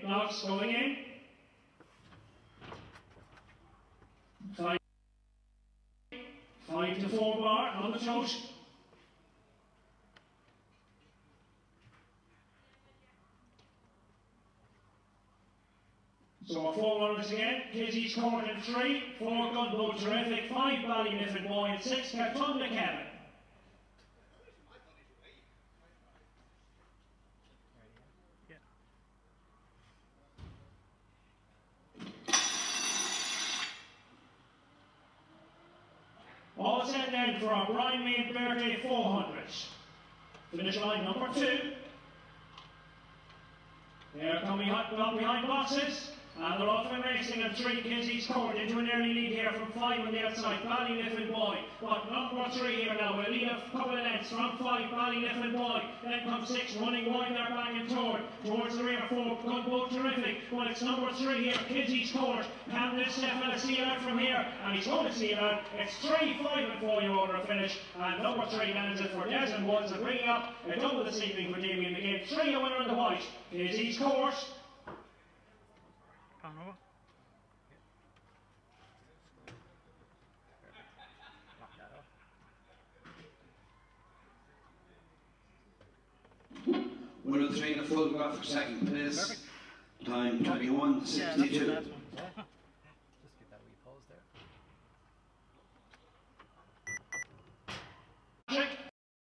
blocks going in. 5 to 4 bar on the throat. So 4 runners again, Kizzy's Court in 3, 4 Gunboat Terrific, 5 Ballyniffin Boy and 6 Cartunda Kevin. All set then for our Brian Main Birthday 400. Finish line number 2. They're coming up behind boxes. And they're off and racing and 3 Kizzy's Court into an early lead here from 5 on the outside, Ballyniffin Boy. But number 3 here now, we'll lead a couple of lengths from 5, Ballyniffin Boy. Then comes 6, running wide there back and towards the rear, 4, Gunboat Terrific. Well, it's number 3 here, Kizzy's Court. Can this fella see it out from here? And he's going to see it out. It's 3, 5 and 4 year order of finish. And number 3 lands it for Desmond Woods and bringing up a double this evening for Damien McGinn. 3 a winner in the white, Kizzy's Court. Winner 3 in a photograph for second place. Time 21:62.